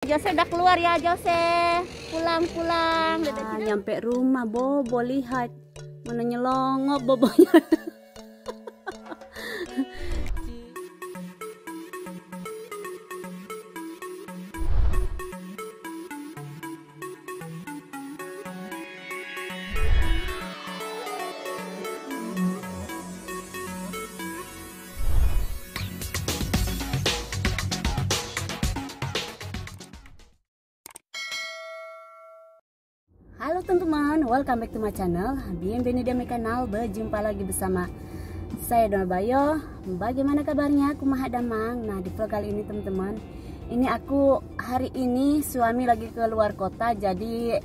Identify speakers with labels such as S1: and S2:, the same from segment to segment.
S1: Jose udah keluar ya, Jose. Pulang.
S2: Nah, nyampe rumah Bobo, lihat mana nyelongop Bobonya. Halo teman-teman, welcome back to my channel. Bienvenido di my kanal. Berjumpa lagi bersama saya Dona Bayo. Bagaimana kabarnya? Kumaha damang. Nah, di vlog kali ini teman-teman, ini aku hari ini suami lagi ke luar kota, jadi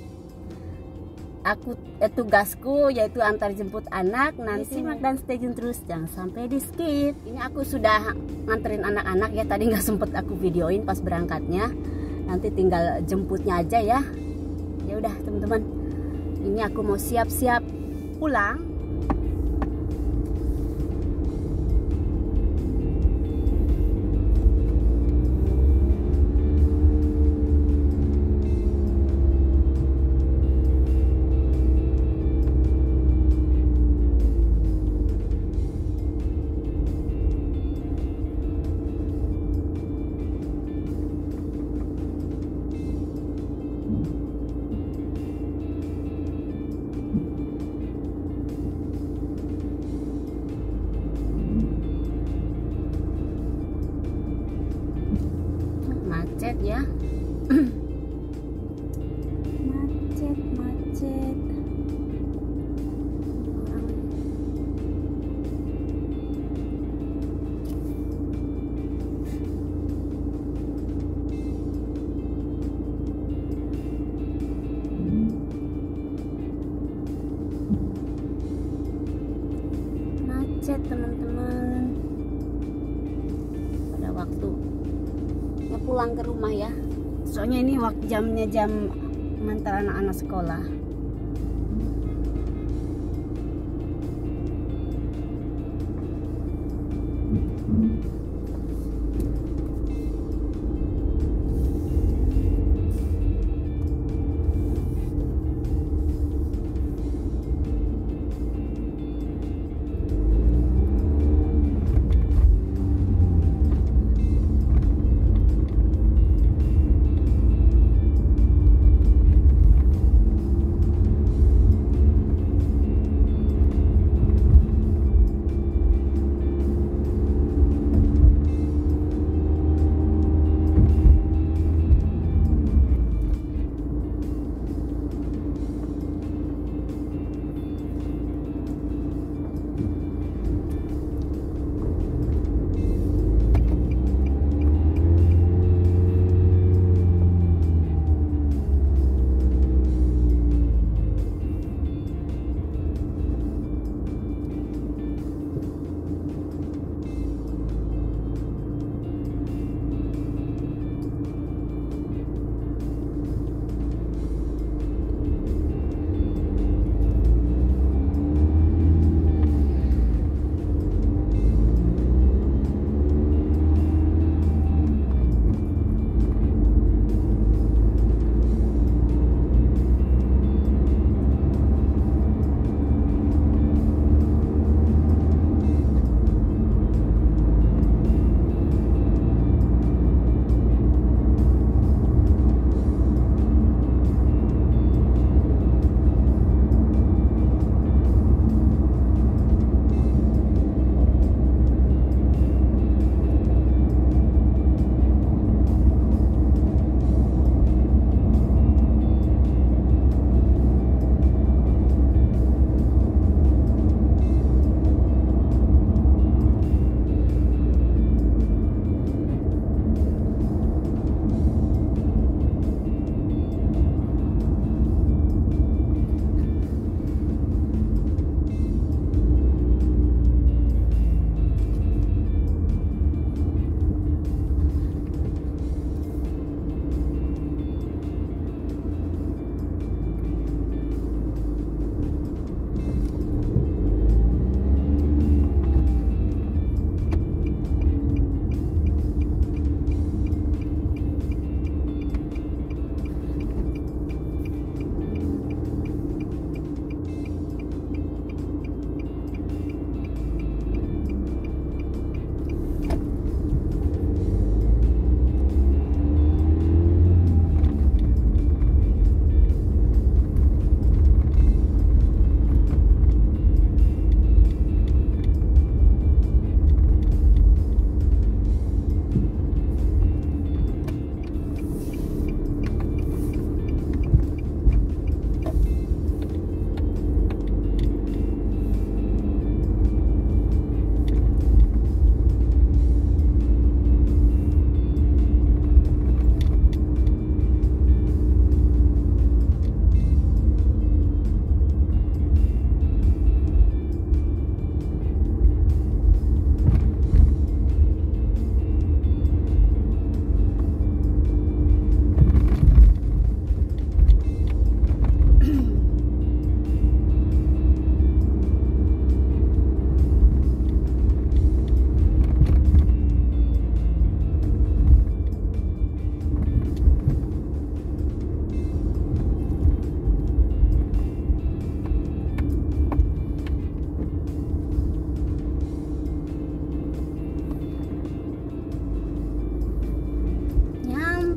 S2: aku tugasku yaitu antar jemput anak. Nanti simak dan stay tune terus, jangan sampai di skip. Ini aku sudah nganterin anak-anak ya, tadi nggak sempet aku videoin pas berangkatnya. Nanti tinggal jemputnya aja ya. Ya udah teman-teman, ini aku mau siap-siap pulang. Macet ya. macet. Macet teman-teman. Pada waktu pulang ke rumah ya, soalnya ini jamnya jam mengantar anak-anak sekolah.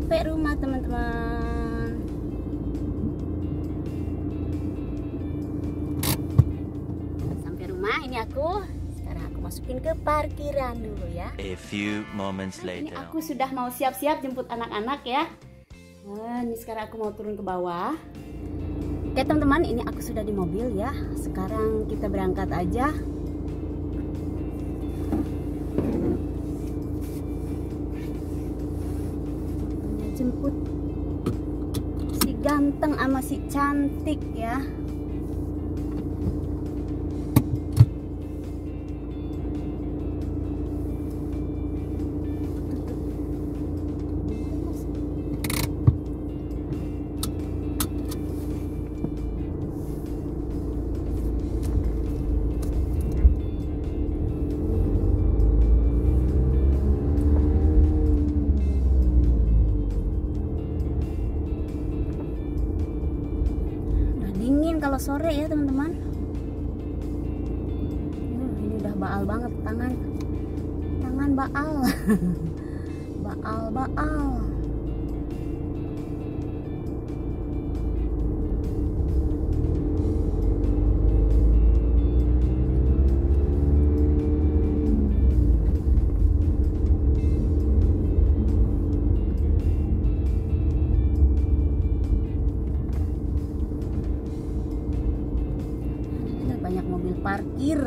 S2: sampai rumah teman-teman. Sampai rumah, ini aku. Sekarang aku masukin ke parkiran dulu ya.
S3: A few moments
S2: Ini
S3: later.
S2: aku sudah mau siap-siap jemput anak-anak ya. Nah, ini sekarang aku mau turun ke bawah. Oke teman-teman, ini aku sudah di mobil ya. Sekarang kita berangkat aja. Jemput si ganteng sama si cantik ya. Kalau sore ya teman-teman, ini udah baal banget tangan baal. baal. Banyak mobil parkir.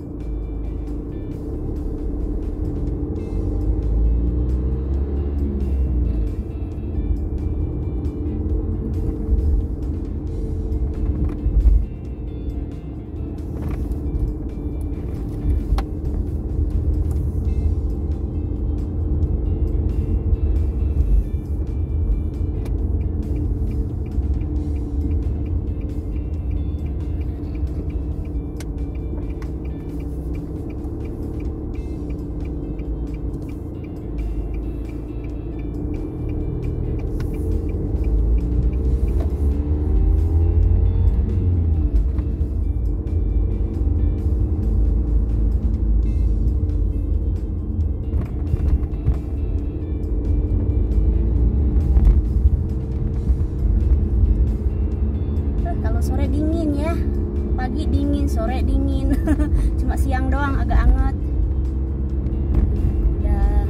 S2: Sore dingin ya, pagi dingin, sore dingin. Cuma siang doang agak hangat. Udah.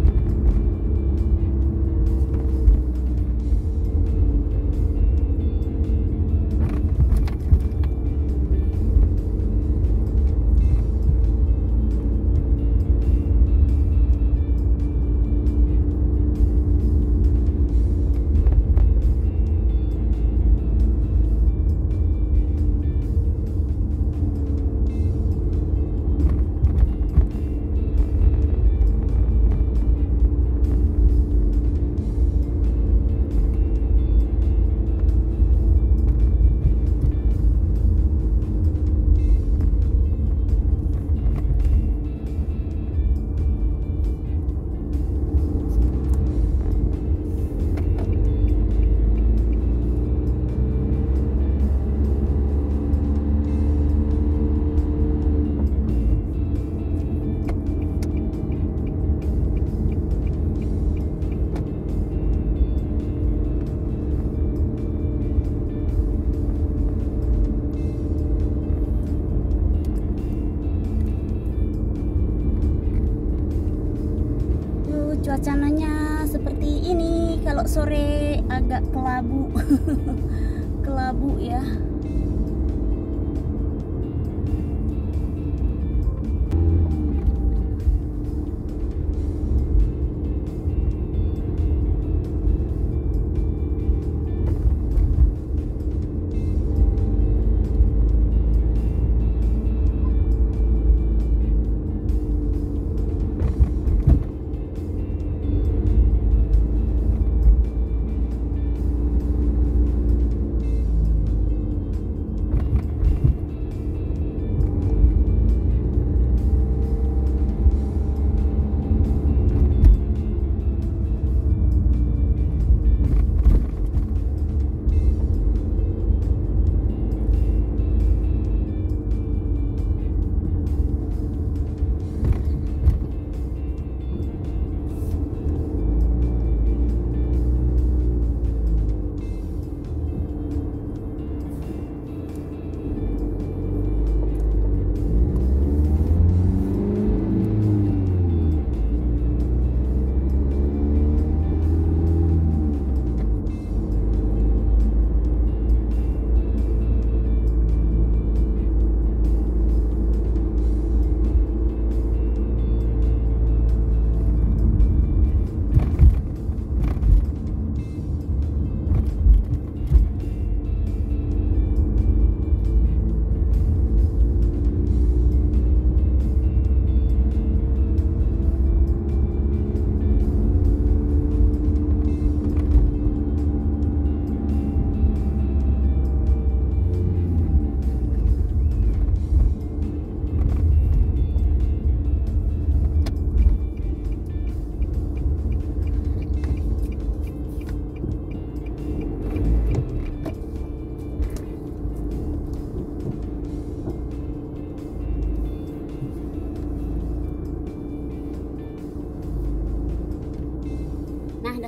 S2: Cuacanya seperti ini. Kalau sore agak kelabu. Kelabu ya.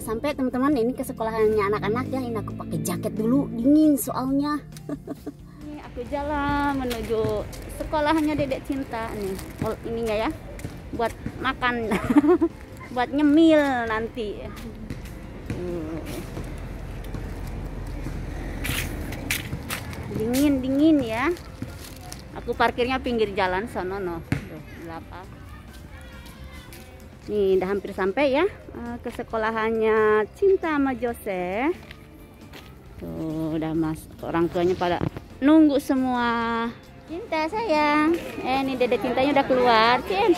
S2: sampai teman-teman. Ini ke sekolahannya anak-anak ya. Ini aku pakai jaket dulu, dingin soalnya. Ini aku jalan menuju sekolahnya Dedek Cinta nih. Oh, ininya ya, buat makan, buat nyemil nanti. Dingin ya. Aku parkirnya pinggir jalan sono no. Nih udah hampir sampai ya ke sekolahannya Cinta sama Jose. Tuh udah orang tuanya pada nunggu semua. Cinta sayang. Nih Dedek Cintanya udah keluar, Cin.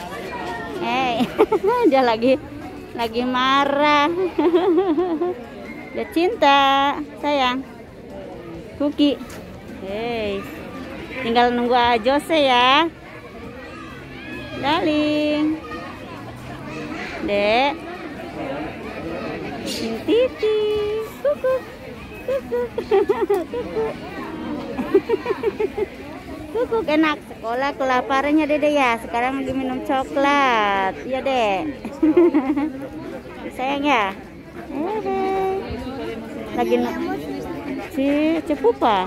S2: Dia lagi marah. Dia Cinta sayang. Kuki. Tinggal nunggu Jose ya, darling. Dek, Titi, kuku, kuku enak. Sekolah kelaparannya Dede ya. Sekarang lagi minum coklat, iya Dek. Sayang ya. Lagi si cepupa.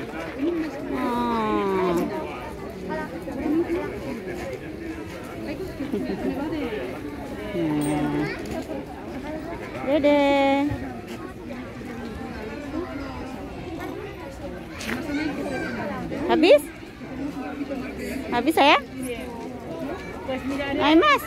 S2: Dede. Habis? Habis saya? Ayo Mas.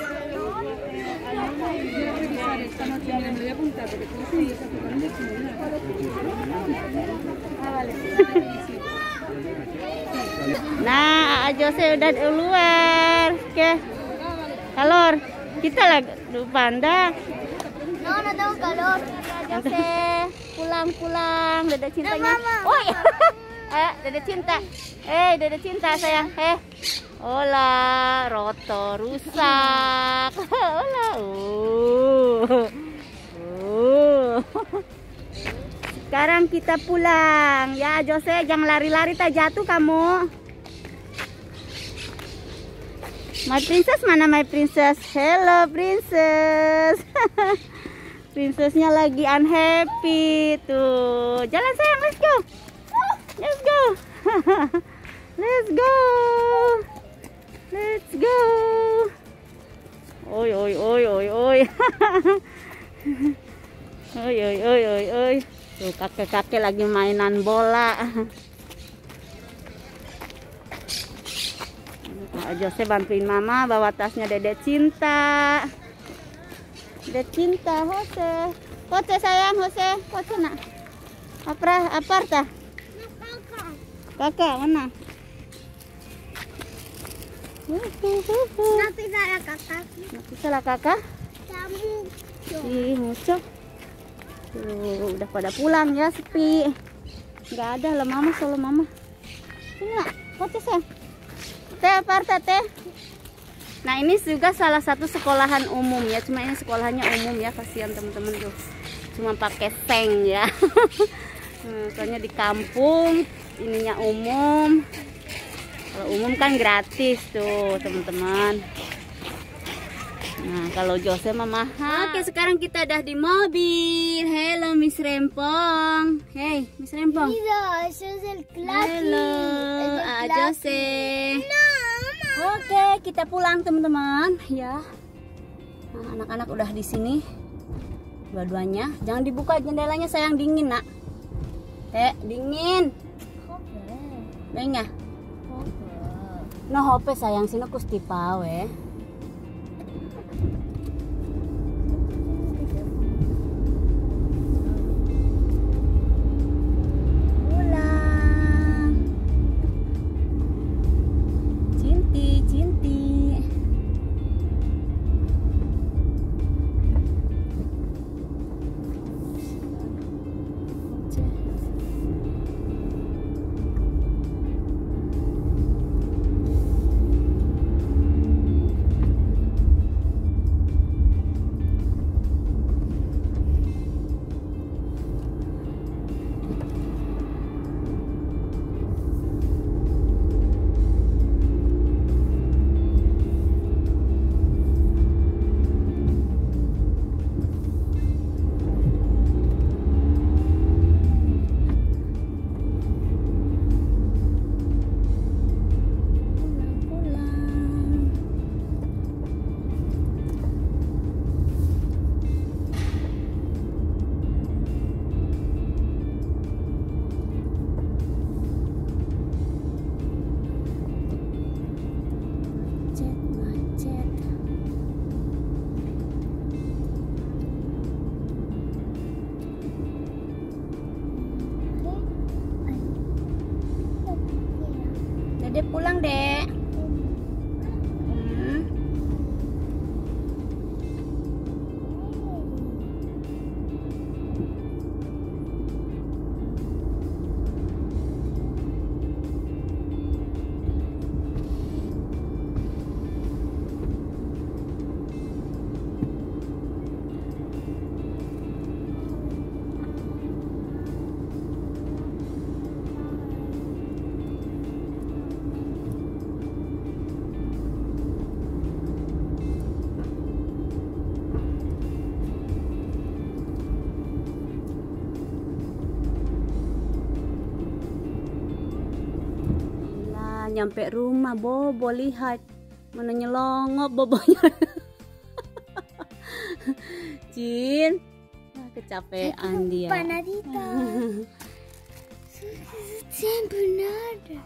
S2: Nah, Jose udah di luar. Oke. Kalor. Kita lagi panda.
S1: No tahu kalor. Jose, pulang. Dedek Cintanya.
S2: Oh iya. Dedek Cinta. Dedek Cinta sayang. Olah, roto rusak. Olah. Sekarang kita pulang. Ya, Jose, jangan lari-lari tak jatuh kamu. My princess mana my princess? Hello princess. Princessnya lagi unhappy tuh. Jalan sayang, let's go. Let's go. Let's go. Let's go. Oi. Oi. Tuh kakek-kakek lagi mainan bola. Jose bantuin mama bawa tasnya Dedek Cinta. Dedek Cinta, Jose sayang, Jose nak. Apa tah? Kakak mana?
S1: Nanti
S2: salah kakak.
S1: Kamu.
S2: Ih, mucuk. Tuh, udah pada pulang ya, sepi. Nggak ada lah mama, solo mama. Ini nak, Jose sayang. Teh, teh. Nah ini juga salah satu sekolahan umum ya, cuma ini sekolahnya umum ya, kasihan teman-teman tuh, cuma pakai seng ya. Soalnya di kampung ininya umum, kalau umum kan gratis tuh teman-teman. Nah kalau Jose mah mahal. Oke sekarang kita udah di mobil. Hello Miss Rempong. Hey Miss Rempong. Hello Jose. Oke, kita pulang teman-teman ya. Nah, anak-anak udah di sini, dua-duanya. Jangan dibuka jendelanya sayang, dingin nak. Dingin. Benga. No hope sayang, sini aku stipawe. Dek pulang, Dek. Nyampe rumah, Bobo lihat mana nyelongop bobonya. Jin, kecapean dia.
S1: Panadita. Sebenarnya.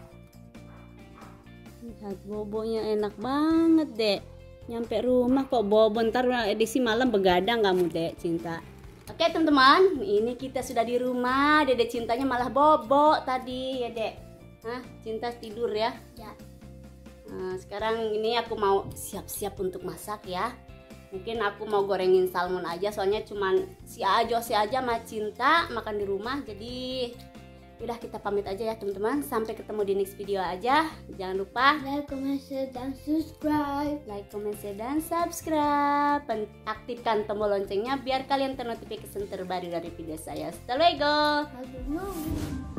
S2: Lihat bobonya enak banget, Dek. Nyampe rumah kok Bobo, ntar edisi malam begadang kamu, Dek Cinta. Oke teman-teman, ini kita sudah di rumah. Dede Cintanya malah bobo tadi ya, Dek. Hah, Cinta tidur ya?
S1: Ya.
S2: Nah, sekarang ini aku mau siap-siap untuk masak ya. Mungkin aku mau gorengin salmon aja, soalnya cuman si aja sama Cinta makan di rumah. Jadi udah, kita pamit aja ya teman-teman. Sampai ketemu di next video aja. Jangan lupa
S1: Like, comment, share, dan subscribe.
S2: like, comment, share, dan subscribe. Aktifkan tombol loncengnya biar kalian ternotifikasi terbaru dari video saya. Hasta luego.
S1: Hasta luego.